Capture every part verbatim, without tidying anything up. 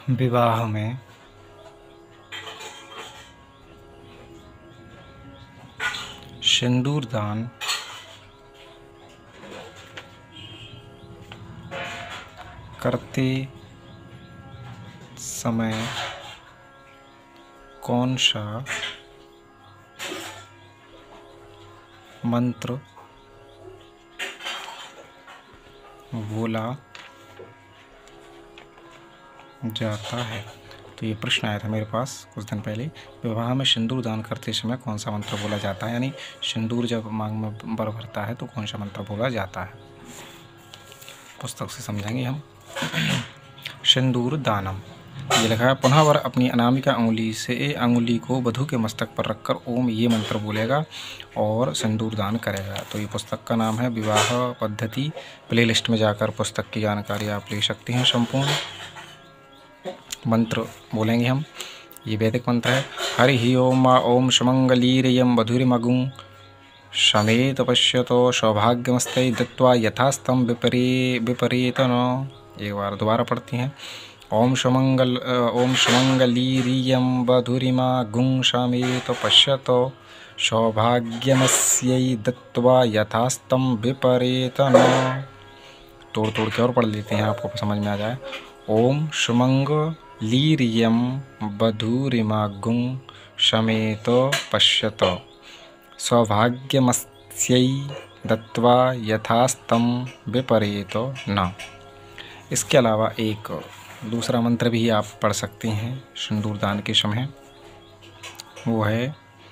विवाह में सिंदूर दान करते समय कौन सा मंत्र बोला जाता है? तो ये प्रश्न आया था मेरे पास कुछ दिन पहले। विवाह में सिंदूर दान करते समय कौन सा मंत्र बोला जाता है, यानी सिंदूर जब मांग में बर भरता है तो कौन सा मंत्र बोला जाता है। पुस्तक से समझेंगे हम। सिंदूर दानम, ये लिखा है, पुनः वर अपनी अनामिका अंगुली से अंगुली को वधू के मस्तक पर रखकर ओम ये मंत्र बोलेगा और सिंदूर दान करेगा। तो ये पुस्तक का नाम है विवाह पद्धति। प्लेलिस्ट में जाकर पुस्तक की जानकारी आप ले सकते हैं। संपूर्ण मंत्र बोलेंगे हम। ये वैदिक मंत्र है। हरि ही ओम मा ओम सुमंगलीरियं वधुरिमगुं समेत पश्यतो सौभाग्यमस्ते दत्वा यथास्तं विपरी विपरीतन। एक बार दोबारा पढ़ती हैं। ओम सुमंगल ओम सुमंगलीरियं वधुरिमगुं समेत पश्यतो सौभाग्यमस्यै दत्वा यथास्तं विपरीतन। तोड़ तोड़ के और पढ़ लेते हैं, आपको समझ में आ जाए। ओम सुमंगलीरियं वधुरिमगुं समेत पश्यतो सौभाग्यमस्यै दत्वा यथास्तं विपरीतो न। इसके अलावा एक दूसरा मंत्र भी आप पढ़ सकते हैं सिंदूर दान के समय। वो है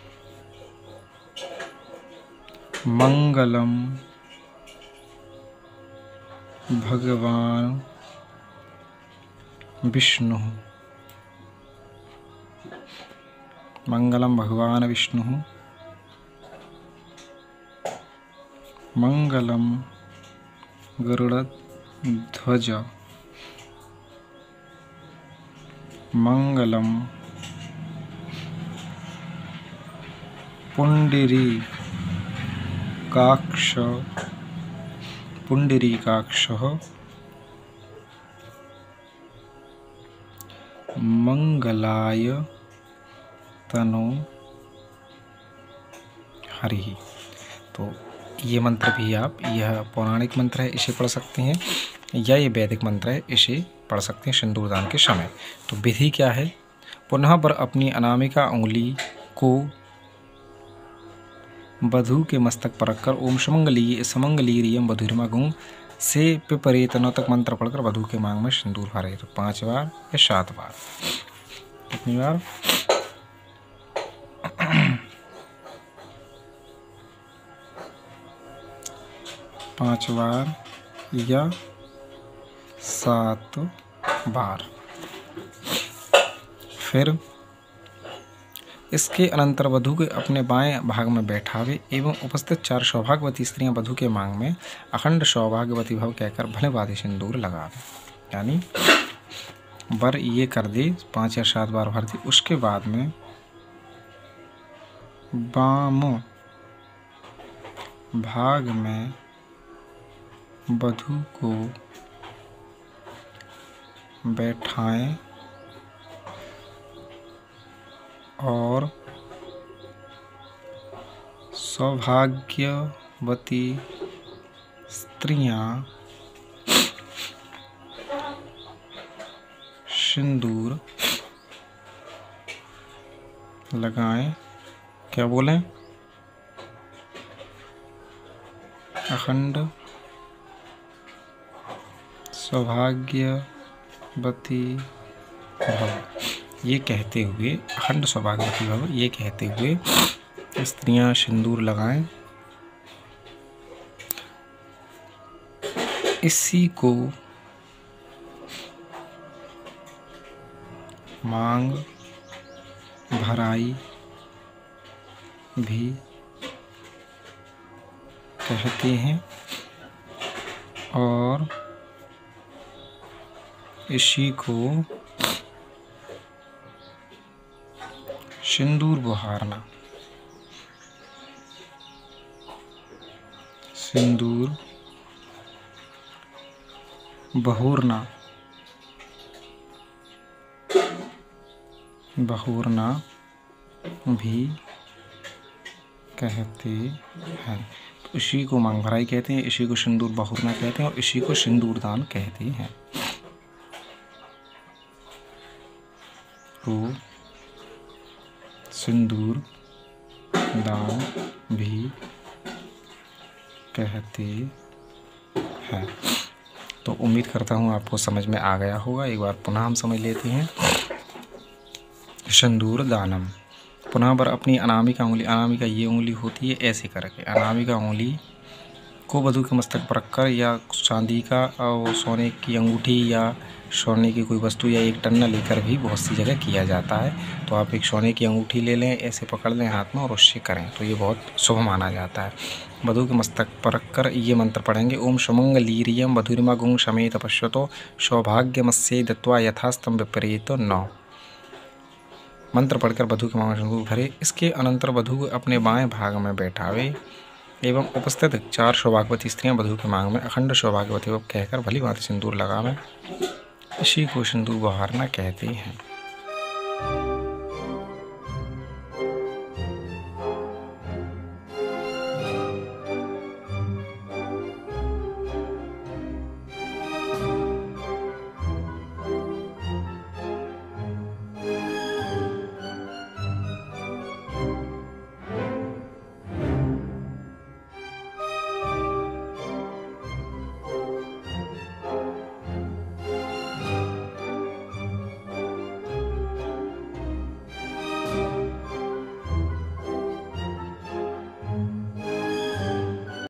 मंगलम भगवान विष्णु, मंगलम भगवान विष्णु, मंगलम गरुड़ध्वज, मंगलम पुंडरीकाक्ष पुंडरीकाक्षः, मंगलाय तनो हरि। तो ये मंत्र भी आप, यह पौराणिक मंत्र है, इसे पढ़ सकते हैं, या ये वैदिक मंत्र है, इसे पढ़ सकते हैं सिंदूर दान के समय। तो विधि क्या है? पुनः वर अपनी अनामिका उंगली को वधू के मस्तक पर रखकर ओम सुमंगली समंगलीरियं वधुरिमगुं से विपरीतन तक मंत्र पढ़कर वधू के मांग में सिंदूर भरे। तो पांच बार या सात बार, कितनी बार? पांच बार या सात बार। फिर इसके अनंतर वधू के अपने बाएं भाग में बैठावे एवं उपस्थित चार सौभाग्यवती स्त्रियां वधू के मांग में अखंड सौभाग्यवती भव कहकर भले वादे सिंदूर लगावे। यानी वर ये कर दे, पांच या सात बार भर दे। उसके बाद में बाम भाग में वधू को बैठाएं और सौभाग्यवती स्त्रियां सिंदूर लगाएं। क्या बोलें? अखंड सौभाग्यवती भव, ये कहते हुए, अखंड सौभाग्यवती भव ये कहते हुए स्त्रियां सिंदूर लगाएं। इसी को मांग भराई भी कहते हैं और इसी को सिंदूर बहारना, सिंदूर बहोरना बहुरना भी कहते हैं। तो इसी को मांग भराई कहते हैं, इसी को सिंदूर बहुरना कहते हैं और इसी को सिंदूर दान कहते हैं। को सिंदूर दान भी कहते हैं। तो उम्मीद करता हूँ आपको समझ में आ गया होगा। एक बार पुनः हम समझ लेते हैं। सिंदूर दानम, पुनः बार अपनी अनामिका उंगली, अनामिका ये उंगली होती है ऐसे करके, अनामिका उंगली को वधू के मस्तक पर रखकर या चांदी का और सोने की अंगूठी या सोने की कोई वस्तु या एक टन्ना लेकर भी बहुत सी जगह किया जाता है। तो आप एक सोने की अंगूठी ले लें, ऐसे पकड़ लें हाथ में और उससे करें तो ये बहुत शुभ माना जाता है। वधू के मस्तक पर रखकर ये मंत्र पढ़ेंगे। ओम सुमंगलीरियम वधुरिमा गुंग समेत पश्यतो सौभाग्यमस्ये दत्वा यथास्तम विपरीतो नौ। मंत्र पढ़कर वधू के मांग सिंदूर भरे। इसके अनंतर वधू को अपने बाएं भाग में बैठावे एवं उपस्थित चार सौभाग्यवती स्त्रियां वधू के मांग में अखंड सौभाग्यवती कहकर भली भांति सिंदूर लगावें। इसी को सिंदूर बहारना कहते हैं।